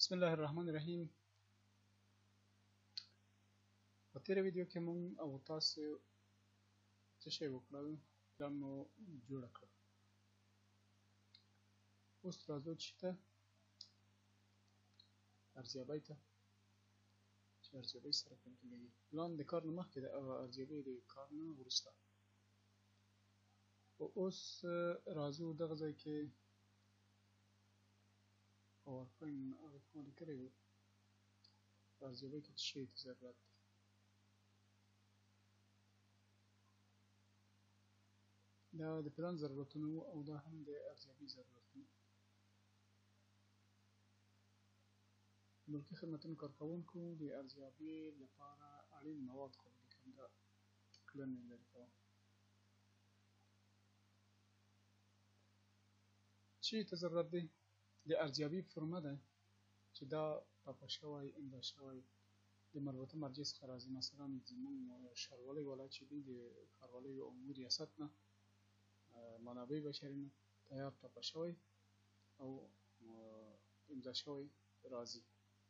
بسم الله الرحمن الرحیم. په تېره ویډیو کې مونږ او تاسو څه شی وکړل، پلان مو جوړه کړه. اوس راځو چې ته ارزیابۍ ته چې ارزیابۍ سره کوم کېږي. پلان د کار نه مخکې ده او ارزیابۍ د کار نه وروسته. اوس راځو دغه ځای کې پاورپوینټ هغه ما لیکلی و، په ارزیابۍ کې څه شي ته ضرورت دی. دا د پلان ضرورتونه وو او دا هم د ارزیابۍ ضرورتونه. ملکي خدمتونو کارکوونکو د ارزیابۍ لپاره اړین مواد خو ولیکم. دا کړنې لرې کوم چې ته ضرورت دی. د ارزیابۍ فرمه ده چې دا ټاپه شوی، امضا شوی، د مربوطه مرجع څخه راځي. مثلا زمونږ ښاروالۍ والا چې دی د ښاروالۍ عمومي ریاست نه، منابع بشري نه تیار ټاپه شوی او امضا شوی راځي.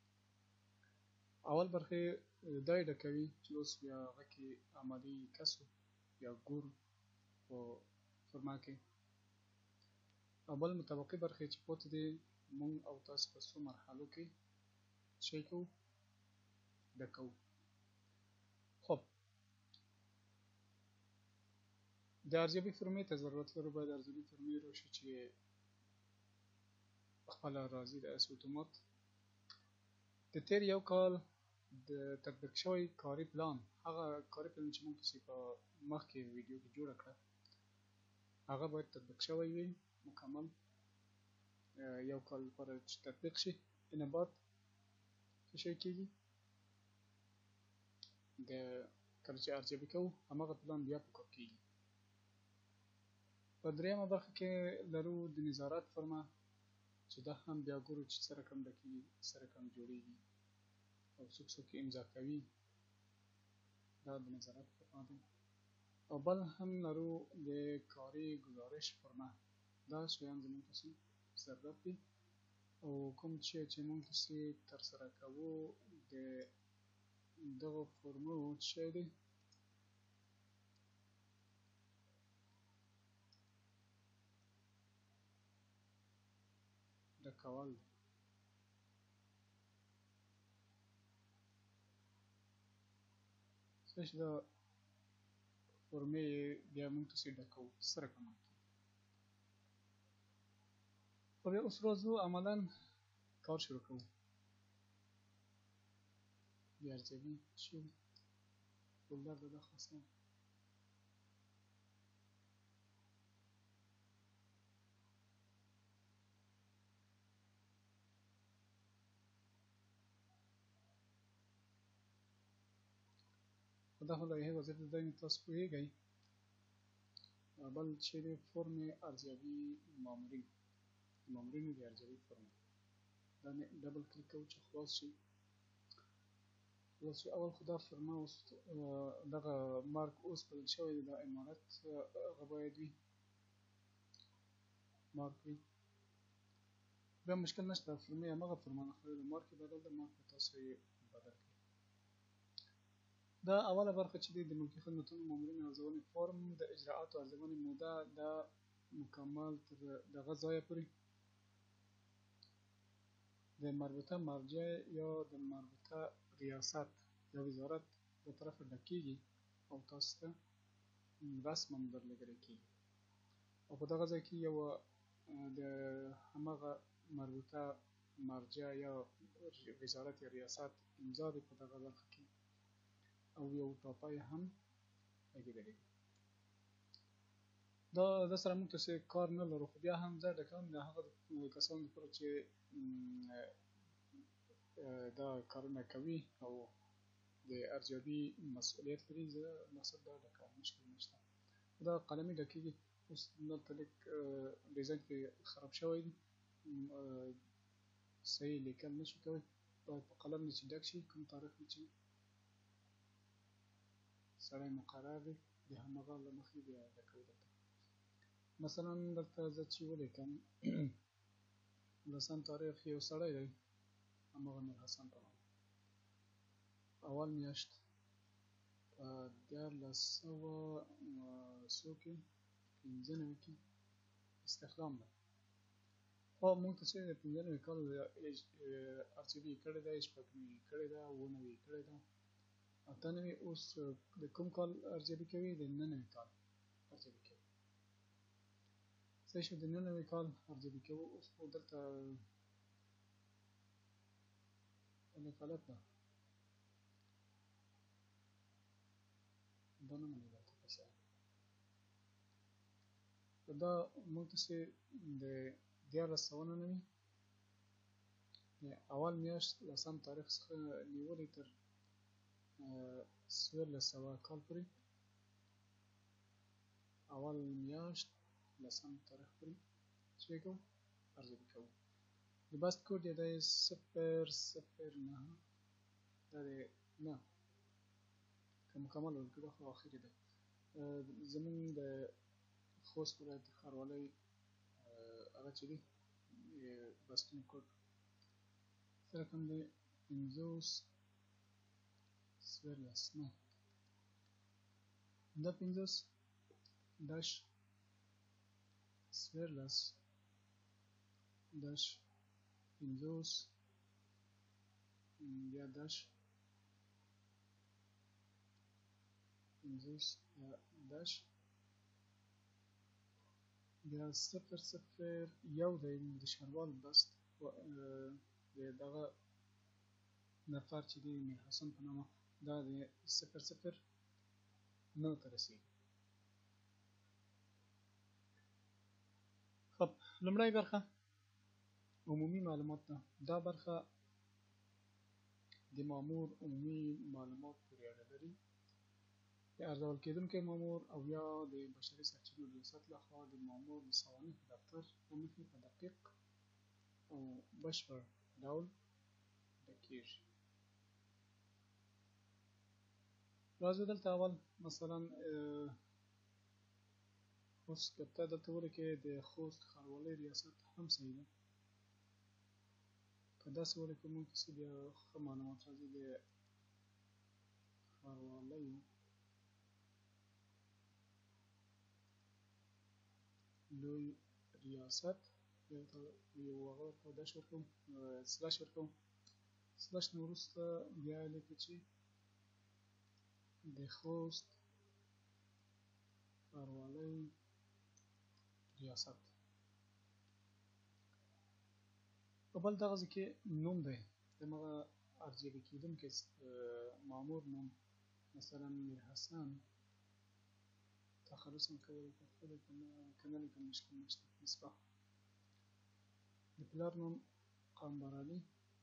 اول برخه دا یې ډکوي چې اوس بیا هغه کې عملي کسو یا ګورو په فرما کې. او بل مطابقي برخې چې پاتې دي مونږ او تاسو په څو مرحلو کې شی کوو، ډکوو. خب د ارزیابۍ فرمې ته ضرورت لرو. باید ارزیابۍ فرمې راشي چې خپله راځي د اس اتومات. د تېر یو کال د تطبیق شوی کاري پلان، هغه کاري پلان چې مونږ تاسې په مخکې ویډیو کې جوړه کړه، هغه باید تطبیق شوی وي مکمل. یو کال لپاره چې تطبیق شي، اینه بعد څه شی کېږي، د کله چې ارزیابي کوو هماغه پلان بیا په کار کېږي. په دریمه برخه کې لرو د نظارت فرمه، چې دا هم بیا ګورو چې څه رقم ډکېږي، څه رقم جوړېږي او څوک څوک یې امضا کوي. دا د نظارت فرما دی. او بل هم لرو د کاري ګزارش فرمه. دا شیان زموږ تاسې ضرورت دی او کوم شی چې مونږ تاسې ترسره کوو د دغو فرمو څه شی دی، ډکول دی. څه چې دا فرمې بیا مونږ تاسې ډکوو، څه رقم کېږي. خو بیا اوس راځو عملا کار شروع کوو. د ارزیابي شي فولډر ده، دا خلاصوم. دا خو لایحې وضعیت دی، نو تاسو پوهېږئ. بل چې دی فرم ارزیابي مامورین، مامورینو د ارزیابي فرم. دا ډبل کلیک کوو چې خلاص شي. خلاص شي. اول خو دا فرمه اوس دغه مارک اوس بدل شوی دی، دا امارت هغه باید وي، مارک وي. بیا مشکل نشته، فرمې هماغه فرمه ده، خو مارک یې بدل ده، مارک به تاسو یې بدل کړئ. دا اوله برخه چې دی د ملکي خدمتونو مامورین ارزونې فارم د اجراءاتو ارزونې موده، دا مکمل تر دغه ځایه پورې د مربوطه مرجع یا د مربوطه ریاست یا وزارت له طرفه ډکېږي او تاسو ته رسماً درلېږلی کېږي. او په دغه ځای کې یوه د هماغه مربوطه مرجع یا وزارت یا ریاست امضا دی په دغه برخه کې، او یو ټاپه یې هم لګېدلې ده. دا سره موږ تاسې کار نه لرو، خو بیا هم زه ډکوم د هغه کسانو لپاره چې دا کارونه کوي او د ارزیابي مسؤلیت لري. زه مقصد دا ډکوم، مشکل نشته. دا قلمي ډکېږي. اوس دلته لږ ډیزاین کې خراب شوی دی، صحیح لیکل نشي کولی. باید په قلم نه چې ډک شي، کوم تاریخ نه چې سړی مقرر دی د هماغه له مخې بیا ډکوي. دلته مثلا دلته زه چې ولیکم 10 تاریخ، یو سړی دی همغه میر حسن په نامه اول میاشت په 1400 کې 15 کې استخدام ده. خو موږ ته چې د 15 کال RGB کړی ده، شپږمې کړی ده، 9 کړی ده، 8 اوس د کوم کال RGB کوي؟ د 9 کال RGB کوي. څه شو د 9 کال RGB کوي. اوس خو دلته غلط ده، دا نه مني دلته پیسې. دا موږ ته چې د 1499 د اول میاشت 10 تاریخ څخه نیولې تر 1400 کال پورې، اول میاشت 10 تاریخ پورې چې کوو RGB کوو. د باست کوډ یې دی 009، دا دی نه که مکمل ورکړو خو اخري دی. زمونږ د خوست ولایت ښاروالۍ هغه چې دی بستونو کوډ څه رقم دی؟ 50 نه دا 50 داش 14 داش 50 بیا داش 50 داش بیا 001 دی د ښاروال بست د دغه نفر چې دی میر حسن په نامه، دا د 009 ته رسېږي. خب لومړی برخه عمومي معلومات ده. دا برخه د مامور عمومي معلومات پورې اړه لري. د ارزول کېدونکی مامور او یا د بشري سرچینو ریاست لخوا د مامور د سوانحو دفتر له مخې په دقیق او بشپړ ډول ډکیږي. راځو دلته اول مثلا خوست کپتا دلته ولیکئ د خوست ښاروالۍ ریاست هم صحیح ده. که داسې ولیکو موږ ته څه بیا ښه معلومات راځي. د ښاروالۍ لوی ریاست یو هغه داش ورکوم سلاش ورکوم، سلاش نه وروسته بیا لیکو چې د خوست ښاروالۍ ریاست. په بل دغه کې نوم دی دغه RGB کېدونکی مامور نوم، مثلا میر حسن تخلص هم کولی که نه لیکم مشکل نشته. مصباح د پلار نوم قامبر علي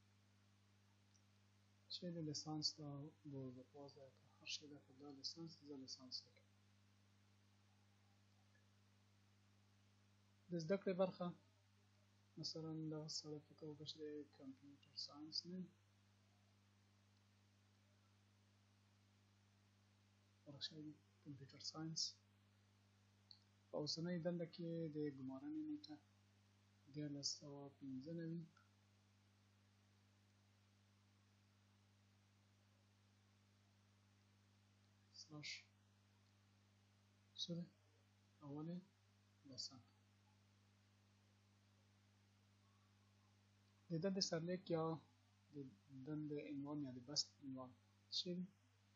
چې د لیسانس دا بازدفاز ده که هر شی ده، خو دا لیسانس زه لیسانس لیکم. د زده کړې برخه مثلا دغه سړی فکر وکړه چې د کمپیوټر ساینس نه کمپیوټر ساینس په اوسنۍ دنده کې د ګمارنې نیټه 1495 سلاش څه دی اولې 10 د دندې سرلیک یا د دندې عنوان یا د بست عنوان څه دی؟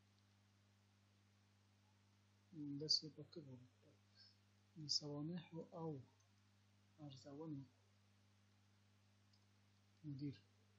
داسې پښتو کې ولیکئ د سوانحو او ارزونې مدیر.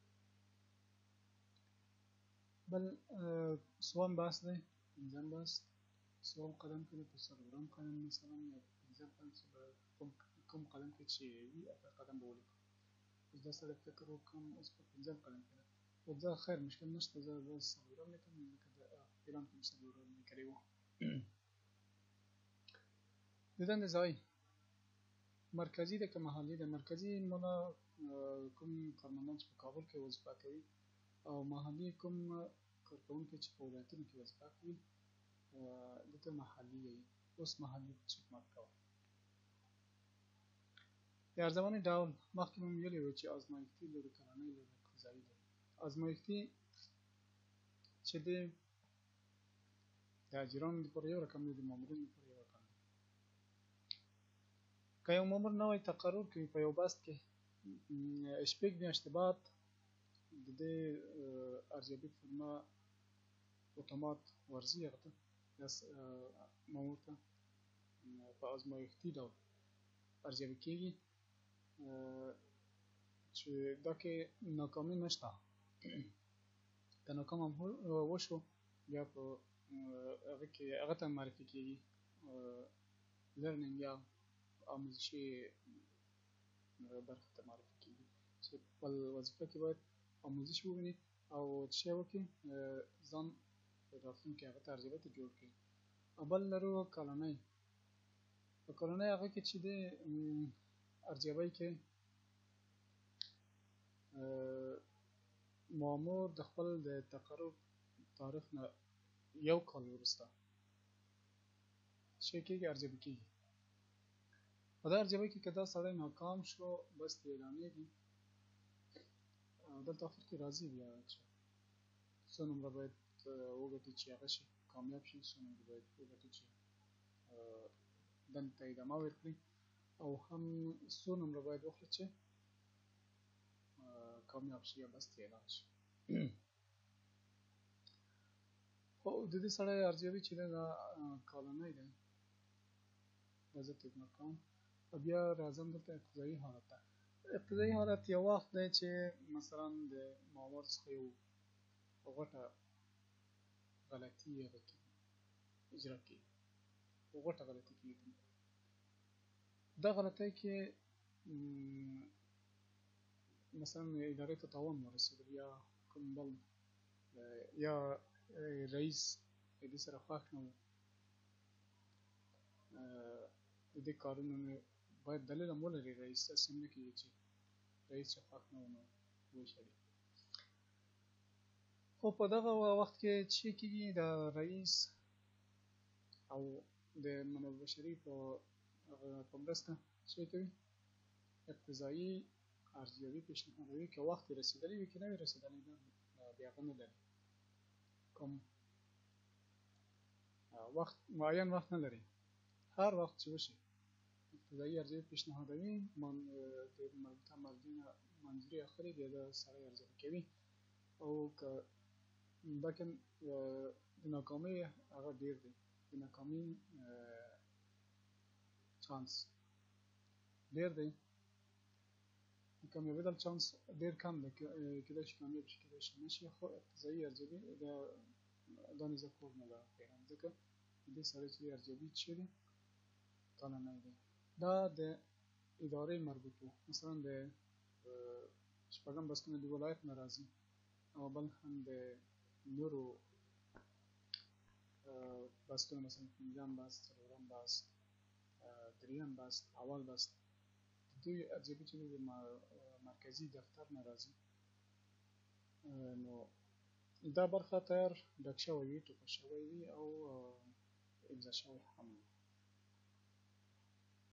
بل سوم بست دی، پنځم بست سوم قلم کې دی، په څلورم قلم مثلا یا په پنځم قلم کوم قلم کې چې وي هغه قلم به ولیکو. اوس دا سړی فکر وکړم اوس په پنځم قلم کې ده، خو زه خیر مشکل نشته زه څلورم لیکم ځکه د اعلان کې مې څلورم لیکلی و. د دندې ځای مرکزي ده که محلي ده. مرکزي مانا کوم کارمندان چې په کابل کې وظیفه کوي، او محلي کوم کارکوونکي چې په ولایتونو کې وظیفه کوي دته محلي وایي. اوس محلي چک مارک کوه. د ارزونې ډول مخکې مو ویلي وو چې ازمایښتي لري، کلنۍ لري، قضایي لري. ازمایښتي چې دی د اجیرانو لپاره یو رقم دی، د مامورینو لپاره یو رقم دی. که یو مامور نوی تقرر کوي په یو بست کې، شپږ میاشتې بعد د دې ارزیابي فرما اتومات ورځي هغه ته مامور ته په ازمایښتي ډول ارزیابي کېږي چې دا کې ناکامي نشته. که ناکام هم وشو بیا په هغه کې هغه ته معرفي کېږي لرنینګ یا آموزشي برخه ته معرفي کېږي چې خپل وظیفه کې باید آموزش وویني او څه شی وکړي، ځان راتلونکي هغه ته ارزیابي ته جوړ کړي. او بل لرو کلنۍ. په کلنۍ هغه کې چې دی ارزیابۍ کې مامور د خپل د تقرر تاریخ نه یو کال وروسته څه کېږي، ارزیابي کېږي. په دا ارزیابۍ کې که دا سړی ناکام شو بس اعلانېږي. دلته آخر کې راځي بیا چې څو نمره باید وګټي چې هغه شي کامیاب شي، څو نمره باید وګټي چې دندې ته ادامه ورکړي، او هم څو نمره باید واخلي چې کامیاب شي یا بس اعلان شي. خو د دې سړی ارزیابي چې دی دا کالنۍ دی، دا زه تکرار کوم. بیا راځم دلته ابتدایي حالت ته. ابتدایي حالت یو وخت دی چې مثلا د مامور څخه یو غټه غلطي اجرا کېږي، غټه غلطي کېږي. دا غلطۍ کې مثلا ادارې ته تاوان ورسېدل یا کوم بل یا رئیس د دې سره خوښ نه و، د دې کارونو باید دلیل هم ولري. رئیس داسې هم نه کېږي چې رئیس چې خوښ نه و نو وشړي. خو په دغه وخت کې چې کېږي د رئیس او د منابع بشري په مرسته څه کوي، اقتضایي ارزیابي پیشنهادوي. که وخت یې رسېدلی وي که نه وي رسېدلی بیا هغه نه لري، کوم وخت معین وخت نه لري، هر وخت چې وشي اقتضایي ارزیابي پیشنهادوي. د مربوطه مرجع نه منظوري اخلي، بیا دا سړی ارزیابي کوي. او که بلکې د ناکامۍ هغه ډېر دی، د ناکامۍ چانس ډېر دی، کامیابېدل چانس ډېر کم دی. کېدای شي کامیاب شي، کېدای شي نه شي. خو اقتضایي ارزیابي دا نه زه کوم نه ده پیرم، ځکه دې سړی چې ارزیابي چې دی کلنۍ دی. دا د ادارې مربوط و، مثلا د شپږم بستونه د ولایت نه راځي، او بل هم د نورو بستونه مثلا پنځم بست، څلورم بست، دریم بست، اول بست، دوی ارزیابي چې د مرکزي دفتر نه راځي. نو دا برخه تیار ډک شوی وي، ټوکه شوی وي او امضا شوی هم وي.